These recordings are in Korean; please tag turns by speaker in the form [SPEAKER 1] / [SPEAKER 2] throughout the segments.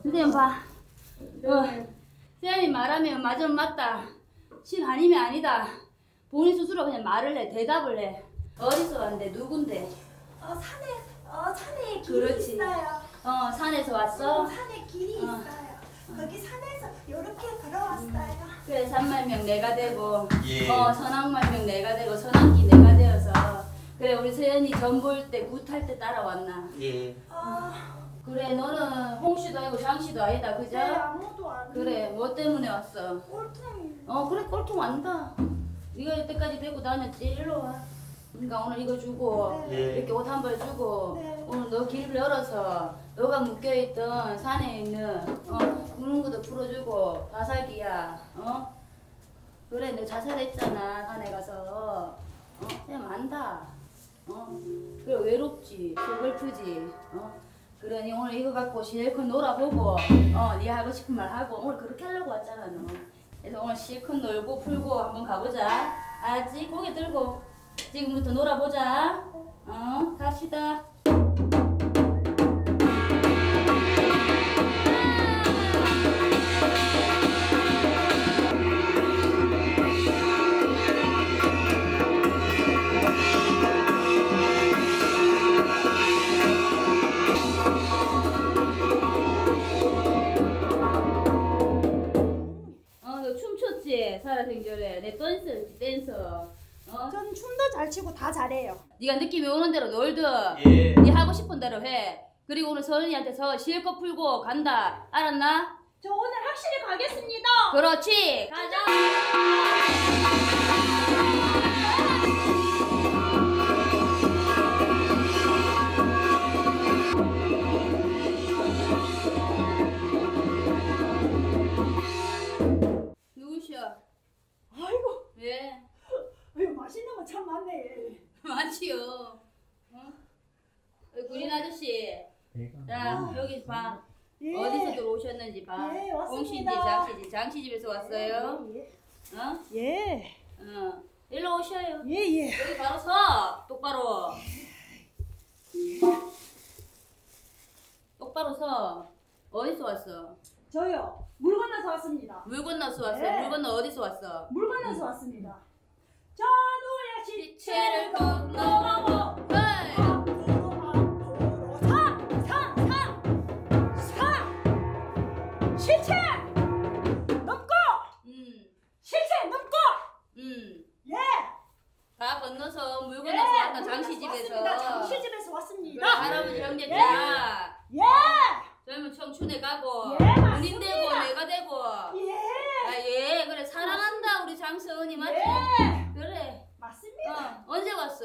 [SPEAKER 1] 선생님 봐. 선생님이 말하면 맞으면 맞다. 신 아니면 아니다. 본인 스스로 그냥 말을 해. 대답을 해. 어디서 왔는데 누군데?
[SPEAKER 2] 산에 길이
[SPEAKER 1] 그렇지.
[SPEAKER 2] 있어요.
[SPEAKER 1] 산에서 왔어?
[SPEAKER 2] 산에 길이 있어요. 거기 산에서 이렇게 걸어왔어요.
[SPEAKER 1] 그래 산말명 내가 되고
[SPEAKER 3] 예.
[SPEAKER 1] 선악말명 내가 되고 선악기 내가 되어서 그래 우리 세연이 전 볼 때 굿할 때 따라왔나?
[SPEAKER 3] 예.
[SPEAKER 1] 그래 너는 홍씨도 아니고 장씨도 아니다 그죠?
[SPEAKER 2] 네, 아무도 안.
[SPEAKER 1] 그래 뭐 때문에 왔어?
[SPEAKER 2] 꼴통이.
[SPEAKER 1] 그래 꼴통 안다. 네가 이때까지 데리고 다녔지 일로 와. 그러니까 오늘 이거 주고
[SPEAKER 2] 네.
[SPEAKER 1] 이렇게 옷 한 벌 주고
[SPEAKER 2] 네.
[SPEAKER 1] 오늘 너 길을 열어서 너가 묶여있던 산에 있는 구는 것도 풀어주고 자살기야 그래 너 자살했잖아 산에 가서 그냥 안다 그래 외롭지 서글프지 그러니 오늘 이거 갖고 실컷 놀아보고 네 하고 싶은 말 하고 오늘 그렇게 하려고 왔잖아 너. 그래서 오늘 실컷 놀고 풀고 한번 가보자. 알았지? 고개 들고 지금부터 놀아보자. 갑시다. 너 춤췄지? 살아생전에 내 댄서였지 댄서.
[SPEAKER 2] 전 춤도 잘 추고 다 잘해요.
[SPEAKER 1] 네가 느낌이 오는 대로 놀든
[SPEAKER 3] 예.
[SPEAKER 1] 네 하고 싶은 대로 해. 그리고 오늘 서은이한테서 실컷 풀고 간다. 알았나?
[SPEAKER 2] 저 오늘 확실히 가겠습니다.
[SPEAKER 1] 그렇지. 가자. 누구셔?
[SPEAKER 2] 아이고,
[SPEAKER 1] 왜?
[SPEAKER 2] 맛있는 거 참 많네.
[SPEAKER 1] 많지요. 구린 아저씨. 자 여기 봐.
[SPEAKER 2] 예.
[SPEAKER 1] 어디서 들어오셨는지 봐.
[SPEAKER 2] 예, 왔습니다.
[SPEAKER 1] 홍씨인지 장씨인지 장씨 집에서 왔어요.
[SPEAKER 2] 예.
[SPEAKER 1] 일로 오셔요.
[SPEAKER 2] 예.
[SPEAKER 1] 여기 바로 서. 똑바로. 똑바로 서. 어디서 왔어?
[SPEAKER 2] 저요. 물 건너서 왔습니다.
[SPEAKER 1] 물 건너서 왔어.
[SPEAKER 2] 네.
[SPEAKER 1] 물 건너 어디서 왔어?
[SPEAKER 2] 물 건너서 왔습니다. 전우의
[SPEAKER 1] 시체를
[SPEAKER 2] 시체를
[SPEAKER 1] 건너가고. 헤이.
[SPEAKER 2] 시체 넘고 시체 넘고 예.
[SPEAKER 1] 다 건너서 물 건너서 왔다. 장씨 집에서.
[SPEAKER 2] 왔습니다. 장씨 집에서
[SPEAKER 1] 그래,
[SPEAKER 2] 왔습니다.
[SPEAKER 1] 할아버지 형제자.
[SPEAKER 2] 예.
[SPEAKER 1] 젊은 청춘에 가고.
[SPEAKER 2] 예, 맞습니다.
[SPEAKER 1] 본인 되고 내가 되고.
[SPEAKER 2] 예.
[SPEAKER 1] 그래 사랑한다 우리 장서은이 맞지?
[SPEAKER 2] 예.
[SPEAKER 1] 그래.
[SPEAKER 2] 맞습니다.
[SPEAKER 1] 언제 왔어?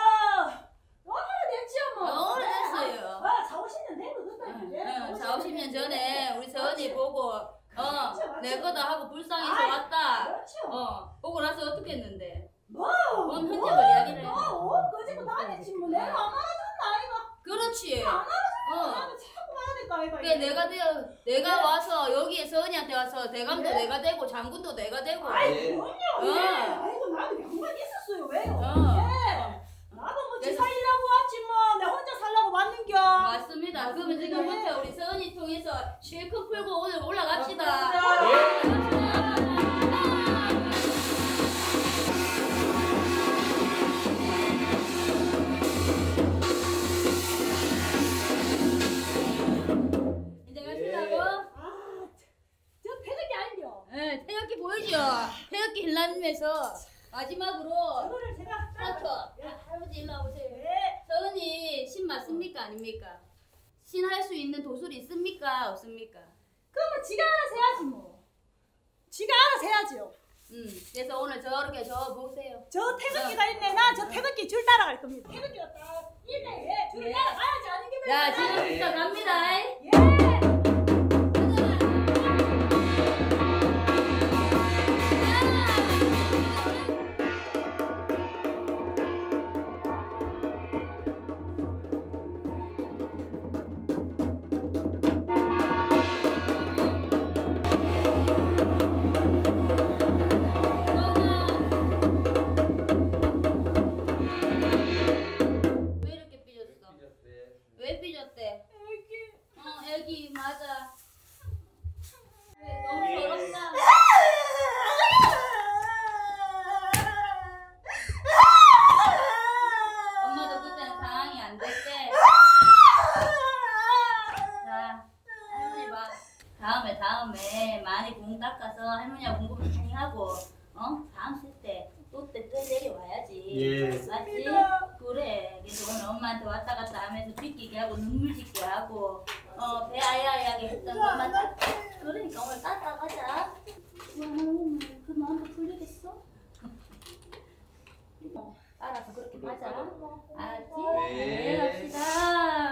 [SPEAKER 2] 오래됐지요 뭐.
[SPEAKER 1] 오래됐어요.
[SPEAKER 2] 4, 50년 된 거
[SPEAKER 1] 응,
[SPEAKER 2] 같다.
[SPEAKER 1] 4, 50년 전에 우리 서은이 보고 내 거다 하고 불쌍해서
[SPEAKER 2] 아이,
[SPEAKER 1] 왔다.
[SPEAKER 2] 그렇죠.
[SPEAKER 1] 보고 나서 어떻게 했는데?
[SPEAKER 2] 뭐
[SPEAKER 1] 흔적을 이야기를 해.
[SPEAKER 2] 거지고 나겠지 뭐. 내가 안 알아줬나 아이가.
[SPEAKER 1] 그렇지.
[SPEAKER 2] 안 알아줬나 자꾸 말해야 될까 아이가.
[SPEAKER 1] 그래 내가 와서 여기에 서은이한테 와서 대감도 내가 되고 장군도 내가 되고.
[SPEAKER 2] 아이 그럼요. 예. 아이고 나도 양반 있었어요. 왜요? 예. 나도 뭐 지살이라고 왔지 뭐. 내 혼자 살라고 왔는겨.
[SPEAKER 1] 맞습니다. 그러면 지금부터 우리 서은이 통해서 실컷 풀고 오늘 올라갑시다. 이제 가시라고?
[SPEAKER 2] 저 태극기 아니요.
[SPEAKER 1] 네, 태극기 보이죠? 태극기 힐남에서 마지막으로
[SPEAKER 2] 그거를 제가
[SPEAKER 1] 스타트. 할아버지 일로 와보세요.
[SPEAKER 2] 네.
[SPEAKER 1] 서은이 신 맞습니까? 아닙니까? 신 할 수 있는 도술이 있습니까? 없습니까?
[SPEAKER 2] 그러면 지가 알아서 해야지 뭐. 지가 알아서 해야지요.
[SPEAKER 1] 그래서 오늘 저렇게 저 보세요.
[SPEAKER 2] 저 태극기가 있네. 나 저 태극기 줄 따라갈 겁니다. 태극기가 딱 있네. 예. 줄 따라가야지. 아닌 게
[SPEAKER 1] 자, 지금부터 갑니다.
[SPEAKER 2] 예.
[SPEAKER 1] 왜 이렇게 삐졌어? 왜 삐졌대? 애기 맞아. 너무 더럽다. 엄마도 그때는 상황이 안 될 때. 자, 할머니 봐. 다음에 많이 공 닦아서 할머니하고 공부 많이 하고, 다음 때 또 내려와야지.
[SPEAKER 3] 예.
[SPEAKER 1] 맞지? 그래. 그래서 오늘 엄마한테 왔다 갔다 하면서 빗기게 하고 눈물 짓게 하고, 배 아야하게 했던 것만 딱. 그러니까 오늘 닦아 가자. 그 마음도 풀리겠어? 알아서 그렇게 맞아. 알았지?
[SPEAKER 3] 네.
[SPEAKER 1] 갑시다.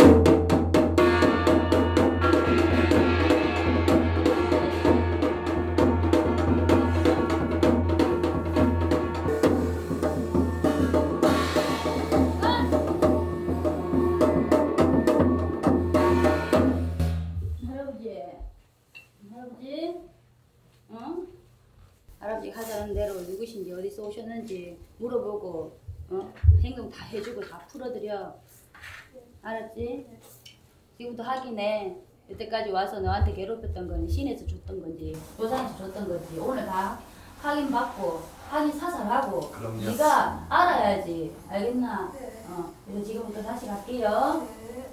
[SPEAKER 1] 할아버지 하자는 대로 누구신지 어디서 오셨는지 물어보고 행동 다 해주고 다 풀어드려. 알았지? 지금부터 확인해. 여태까지 와서 너한테 괴롭혔던 건 신에서 줬던 건지 조상에서 줬던 건지 오늘 다 확인받고 확인 사살하고.
[SPEAKER 3] 그럼요.
[SPEAKER 1] 네가 알아야지. 알겠나? 그래서 지금부터 다시 갈게요.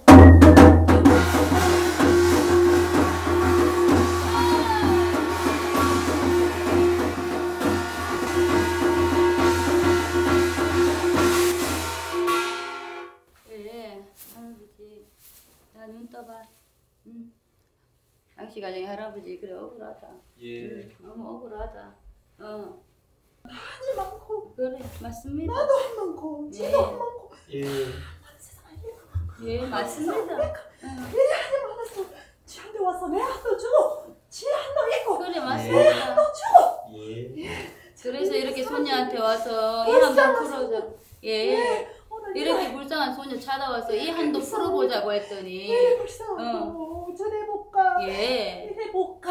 [SPEAKER 1] 눈 떠봐. 당시 가정의 할아버지 그래 억울하다.
[SPEAKER 3] 예.
[SPEAKER 1] 너무 억울하다.
[SPEAKER 2] 하지 많고
[SPEAKER 1] 그래 맞습니다.
[SPEAKER 2] 나도 한 많고 지도 한 많고
[SPEAKER 3] 예.
[SPEAKER 2] 세상에 일도
[SPEAKER 1] 예 맞습니다.
[SPEAKER 2] 일이 하지 많았어. 지한테 와서 내 한도 주고 지 한도 있고
[SPEAKER 1] 그래
[SPEAKER 3] 예.
[SPEAKER 1] 맞습니다.
[SPEAKER 2] 또 주고.
[SPEAKER 3] 예.
[SPEAKER 1] 그래서 이렇게 손녀한테 와서 이 한번 풀어줘. 예.
[SPEAKER 2] 오늘
[SPEAKER 1] 이렇게 불쌍한 소녀 찾아와서 이 한도 풀어보자고 했더니
[SPEAKER 2] 불쌍하고 전해볼까 해볼까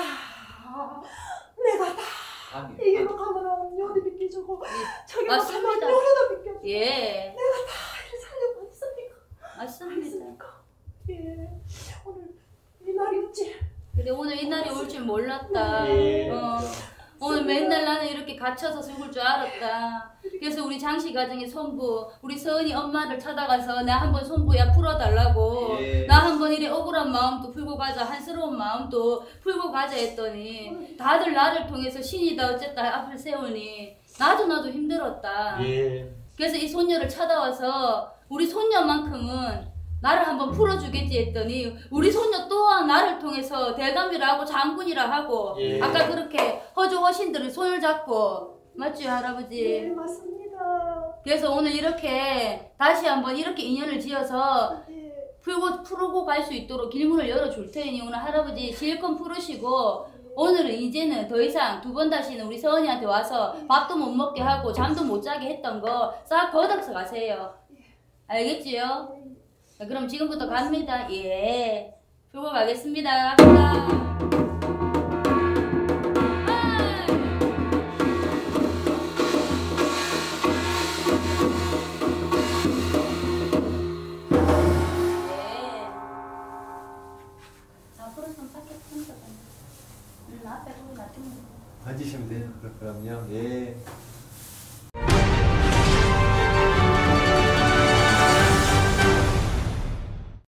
[SPEAKER 2] 내가 다 이기로 가면은 요리 비켜주고 저기 가면
[SPEAKER 1] 맞습니다.
[SPEAKER 2] 요리도 비켜주고
[SPEAKER 1] 예
[SPEAKER 2] 내가 다 이를 살려고 했으니까
[SPEAKER 1] 맞습니다.
[SPEAKER 2] 예 오늘 이 날이 없지.
[SPEAKER 1] 근데 오늘 이 날이 올 줄 몰랐다.
[SPEAKER 3] 예.
[SPEAKER 1] 오늘 맨날 나는 이렇게 갇혀서 죽을 줄 알았다. 그래서 우리 장씨 가정의 손부, 우리 서은이 엄마를 찾아가서 나 한번 손부야 풀어달라고.
[SPEAKER 3] 예.
[SPEAKER 1] 나 한번 이래 억울한 마음도 풀고 가자, 한스러운 마음도 풀고 가자 했더니 다들 나를 통해서 신이다 어쨌다 앞을 세우니 나도 힘들었다.
[SPEAKER 3] 예.
[SPEAKER 1] 그래서 이 손녀를 찾아와서 우리 손녀만큼은 나를 한번 풀어주겠지 했더니 우리 손녀 또한 나를 통해서 대감이라 하고 장군이라 하고
[SPEAKER 3] 예.
[SPEAKER 1] 아까 그렇게 허주 허신들을 손을 잡고 맞지 할아버지?
[SPEAKER 2] 예 맞습니다.
[SPEAKER 1] 그래서 오늘 이렇게 다시 한번 이렇게 인연을 지어서
[SPEAKER 2] 예.
[SPEAKER 1] 풀고 갈 수 있도록 길문을 열어줄 테니 오늘 할아버지 실컷 풀으시고 오늘은 이제는 더 이상 두 번 다시는 우리 서은이한테 와서 밥도 못 먹게 하고 잠도 못 자게 했던 거 싹 걷어서 가세요. 알겠지요? 자, 그럼 지금부터 갑니다. 예. 풀고 가겠습니다. 갑니다.
[SPEAKER 3] 앉으시면 돼요. 그럼요. 예.